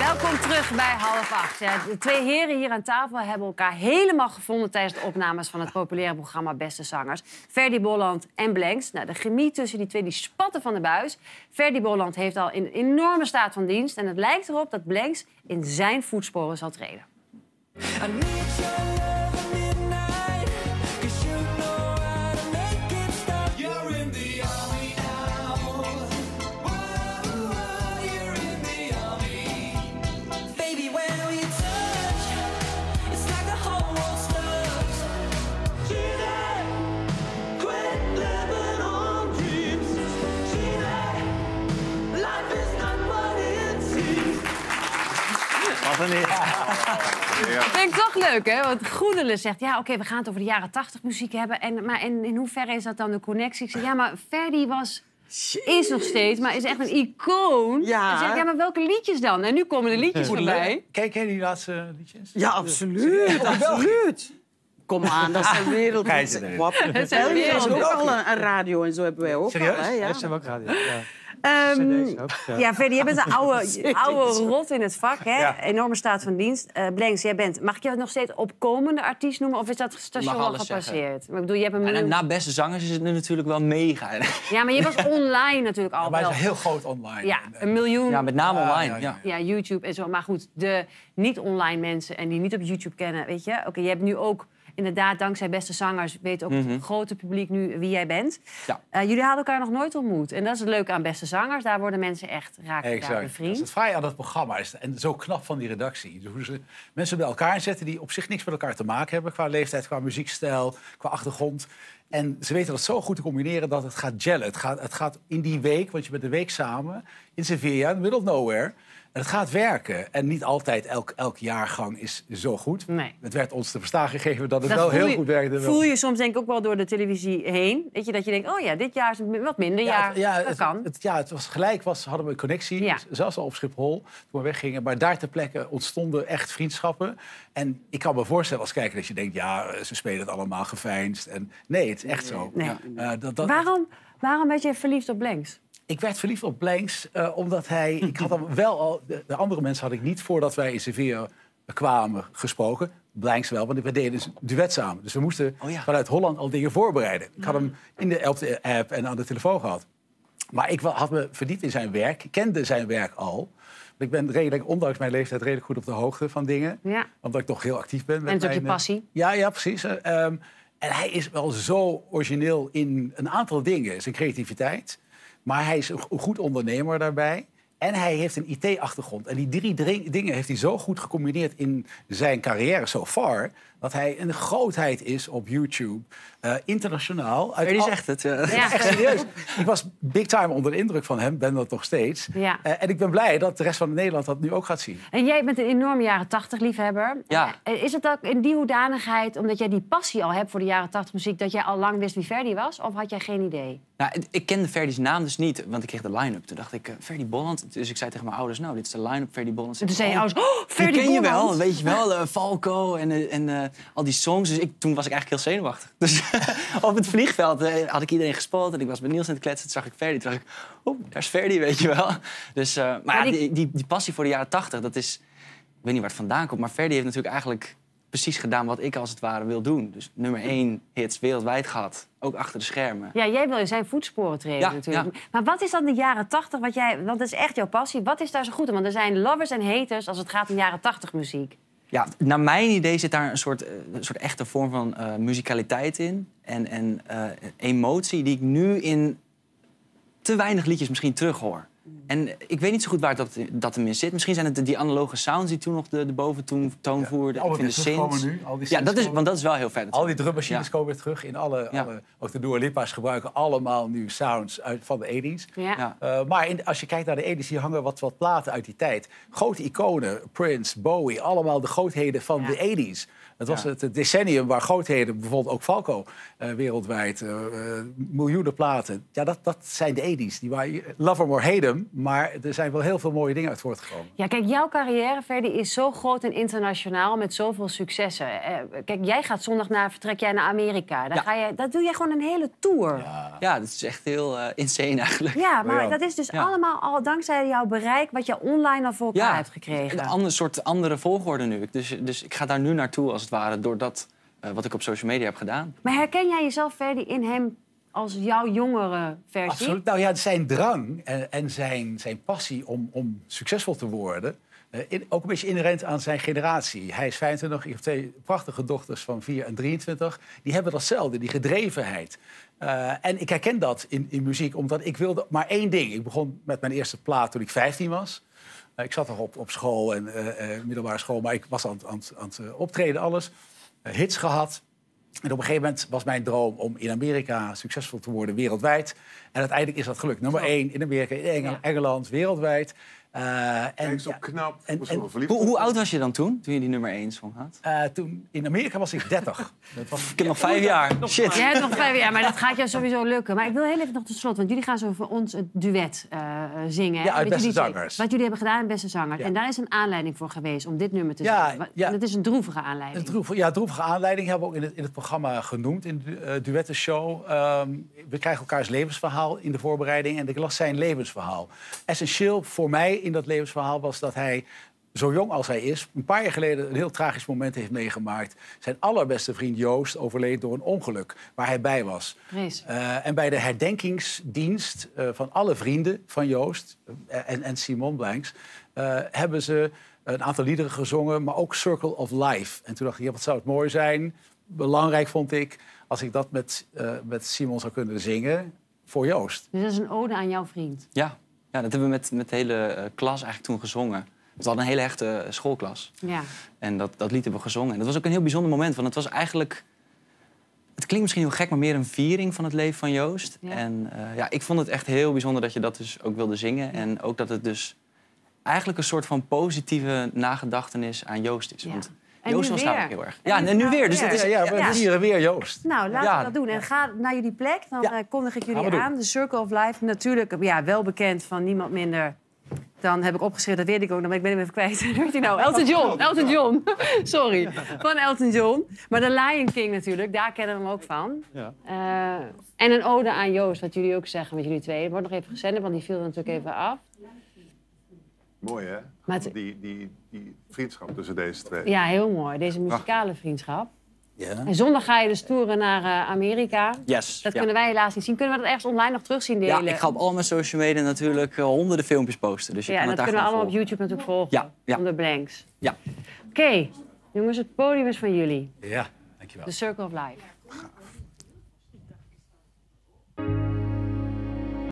Welkom terug bij 7:30. Ja, de twee heren hier aan tafel hebben elkaar helemaal gevonden tijdens de opnames van het populaire programma Beste Zangers. Ferdy Bolland en Blanks. Nou, de chemie tussen die twee die spatten van de buis. Ferdy Bolland heeft al een enorme staat van dienst. En het lijkt erop dat Blanks in zijn voetsporen zal treden. Dat vind ik toch leuk, hè? Want Groenele zegt, ja, oké, we gaan het over de jaren 80 muziek hebben. Maar in hoeverre is dat dan de connectie? Ik zeg, ja, maar Ferdy is nog steeds, maar is echt een icoon. Ja. En zeg, ja, maar welke liedjes dan? En nu komen de liedjes voorbij. Kijk jij die laatste liedjes? Ja, absoluut. Absoluut. Kom aan, dat zijn wereld. België is ook al een radio en zo hebben wij ook. Serieus? Al, hè? Ja. Dat zijn we ook radio. Ja. Ja, Ferdy, jij bent een oude rot in het vak, hè? Ja. Enorme staat van dienst. Blanks, jij bent, mag ik jou nog steeds opkomende artiest noemen? Of is dat station al gepasseerd? Ik bedoel, je hebt een miljoen... Na Beste Zangers is het nu natuurlijk wel mega. Ja, maar je was online natuurlijk al wij wel. zijn heel groot online. Ja, 1 miljoen. Ja, met name online. Ja, YouTube en zo. Maar goed, de niet-online mensen en die niet op YouTube kennen, weet je? Oké, je hebt nu ook... Inderdaad, dankzij Beste Zangers weet ook het grote publiek nu wie jij bent. Ja. Jullie hadden elkaar nog nooit ontmoet. En dat is het leuke aan Beste Zangers. Daar worden mensen echt raken daar bevriend. Dat is het fraaie aan dat programma. En zo knap van die redactie. Hoe ze mensen bij elkaar zetten die op zich niks met elkaar te maken hebben. Qua leeftijd, qua muziekstijl, qua achtergrond. En ze weten dat zo goed te combineren dat het gaat gellen. Het gaat in die week, want je bent een week samen... in Sevilla, in the middle of nowhere... En het gaat werken. En niet altijd elk jaargang is zo goed. Nee. Het werd ons te verstaan gegeven dat het wel heel goed werkte. Voel je soms denk ik ook wel door de televisie heen. Weet je, dat je denkt, oh ja, dit jaar is een wat minder jaar. Dat kan. Het was gelijk, hadden we een connectie. Ja. Zelfs al op Schiphol, toen we weggingen. Maar daar ter plekke ontstonden echt vriendschappen. En ik kan me voorstellen als kijker dat je denkt... ja, ze spelen het allemaal geveinsd. En nee, het is echt zo. Nee. Waarom werd je verliefd op Blanks? Ik werd verliefd op Blanks omdat hij... Ik had hem wel al... De andere mensen had ik niet voordat wij in Sevilla kwamen gesproken. Blanks wel, want we deden dus een duet samen. Dus we moesten vanuit Holland al dingen voorbereiden. Ik had hem in de app en aan de telefoon gehad. Maar ik had me verdiept in zijn werk. Ik kende zijn werk al. Ik ben redelijk, ondanks mijn leeftijd, redelijk goed op de hoogte van dingen. Ja. Omdat ik toch heel actief ben. En het is ook je passie. Ja, precies. En hij is wel zo origineel in een aantal dingen. Zijn creativiteit... Maar hij is een goed ondernemer daarbij. En hij heeft een IT-achtergrond. En die 3 dingen heeft hij zo goed gecombineerd in zijn carrière so far... dat hij een grootheid is op YouTube. Internationaal. Die zegt het. Ja, echt serieus. Ik was big time onder de indruk van hem. Ben dat nog steeds. Ja. En ik ben blij dat de rest van Nederland dat nu ook gaat zien. En jij bent een enorme jaren 80 liefhebber. Ja. Is het ook in die hoedanigheid, omdat jij die passie al hebt voor de jaren 80 muziek... dat jij al lang wist wie Ferdy was? Of had jij geen idee? Nou, ik kende Ferdy's naam dus niet, want ik kreeg de line-up. Toen dacht ik, Ferdy Bolland. Dus ik zei tegen mijn ouders, nou, dit is de line-up, Ferdy Bolland. En toen zei je ouders, Ferdy Bolland. Die ken je wel, weet je wel, Falco en al die songs. Dus toen was ik eigenlijk heel zenuwachtig. Dus op het vliegveld had ik iedereen gespot en ik was met Niels aan het kletsen. Toen zag ik Ferdy, toen dacht ik, daar is Ferdy, weet je wel. Dus, maar ja, die passie voor de jaren 80, dat is... Ik weet niet waar het vandaan komt, maar Ferdy heeft natuurlijk eigenlijk... precies gedaan wat ik als het ware wil doen. Dus nummer 1 hits wereldwijd gehad. Ook achter de schermen. Ja, jij wil in zijn voetsporen treden natuurlijk. Ja. Maar wat is dan de jaren 80? Want dat is echt jouw passie. Wat is daar zo goed aan? Want er zijn lovers en haters als het gaat om jaren 80 muziek. Ja, naar mijn idee zit daar een soort echte vorm van muzikaliteit in. En emotie die ik nu in te weinig liedjes misschien terughoor. En ik weet niet zo goed waar dat hem in zit. Misschien zijn het die analoge sounds die toen nog de boventoon voerden. Ik vind de synths. Ja, want dat is wel heel vet. Al die drummachines komen weer terug. In ook de Dua Lipa's gebruiken allemaal nu sounds van de 80's. Ja. Maar als je kijkt naar de 80's, hier hangen wat platen uit die tijd. Grote iconen, Prince, Bowie, allemaal de grootheden van de 80's. Het was het decennium waar grootheden, bijvoorbeeld ook Falco, wereldwijd, miljoenen platen. Ja, dat zijn de 80's. Die waren, love 'em or hate 'em, Maar er zijn wel heel veel mooie dingen uit voortgekomen. Ja, kijk, jouw carrière, Ferdy, is zo groot en internationaal met zoveel successen. Kijk, jij gaat zondag vertrek jij naar Amerika. Daar doe jij gewoon een hele tour. Ja, dat is echt heel insane eigenlijk. Ja, maar dat is dus allemaal al dankzij jouw bereik wat je online al voor elkaar hebt gekregen. Een soort andere volgorde nu. Dus ik ga daar nu naartoe, als het ware, door dat wat ik op social media heb gedaan. Maar herken jij jezelf, Ferdy, in hem als jouw jongere versie? Absoluut. Nou ja, zijn drang en zijn passie om succesvol te worden... ook een beetje inherent aan zijn generatie. Hij is 25, ik heb 2 prachtige dochters van 4 en 23. Die hebben datzelfde, die gedrevenheid. En ik herken dat in muziek, omdat ik wilde maar één ding. Ik begon met mijn eerste plaat toen ik 15 was. Ik zat nog op school en middelbare school, maar ik was aan het optreden, alles. Hits gehad. En op een gegeven moment was mijn droom om in Amerika succesvol te worden wereldwijd. En uiteindelijk is dat gelukt. Nummer 1 in Amerika, in Engeland, wereldwijd. En zo knap. Hoe oud was je dan toen je die nummer 1 song had? Toen in Amerika was ik 30. Ik heb nog 5 jaar. Shit. Jij hebt nog 5 jaar, maar dat gaat jou sowieso lukken. Maar ik wil heel even nog tot slot, want jullie gaan zo voor ons het duet zingen. Ja, uit Beste Zangers. Wat jullie hebben gedaan in Beste Zangers. Ja. En daar is een aanleiding voor geweest om dit nummer te zingen. Ja. Dat is een droevige aanleiding. Een droevige aanleiding hebben we ook in het programma genoemd, in de duettenshow. We krijgen elkaars levensverhaal in de voorbereiding en ik las zijn levensverhaal. Essentieel voor mij in dat levensverhaal was dat hij, zo jong als hij is, een paar jaar geleden een heel tragisch moment heeft meegemaakt. Zijn allerbeste vriend Joost overleed door een ongeluk waar hij bij was. En bij de herdenkingsdienst van alle vrienden van Joost en Simon Blanks hebben ze een aantal liederen gezongen, maar ook Circle of Life. En toen dacht ik, ja, wat zou het mooi zijn. Belangrijk vond ik als ik dat met Simon zou kunnen zingen voor Joost. Dus dat is een ode aan jouw vriend? Ja, dat hebben we met de hele klas eigenlijk toen gezongen. We hadden een hele hechte schoolklas. Ja. En dat lied hebben we gezongen. En dat was ook een heel bijzonder moment, want het was eigenlijk... Het klinkt misschien heel gek, maar meer een viering van het leven van Joost. Ja. En ik vond het echt heel bijzonder dat je dat dus ook wilde zingen. Ja. En ook dat het dus eigenlijk een soort van positieve nagedachtenis aan Joost is. Ja. Want Joost was namelijk heel erg. Ja, en nu weer. Dus het is, we vieren weer Joost. Nou, laten we dat doen. En ga naar jullie plek, dan kondig ik jullie aan. De Circle of Life, natuurlijk wel bekend van niemand minder. Dan heb ik opgeschreven, dat weet ik ook, maar ik ben hem even kwijt. Weet je nou? Elton John. Sorry. Van Elton John. Maar de Lion King natuurlijk, daar kennen we hem ook van. Ja. En een ode aan Joost, wat jullie ook zeggen met jullie twee. Het wordt nog even gezender, want die viel er natuurlijk even af. Mooi, hè? Maar die vriendschap tussen deze twee. Ja, heel mooi. Deze muzikale vriendschap. Ja. En zondag ga je dus toeren naar Amerika. Yes. Dat kunnen wij helaas niet zien. Kunnen we dat ergens online nog terug zien delen? Ja, ik ga op al mijn social media natuurlijk honderden filmpjes posten. Dus en dat kunnen we allemaal op YouTube natuurlijk volgen. Ja. Onder Blanks. Ja. Oké, jongens, het podium is van jullie. Ja, dankjewel. The Circle of Life.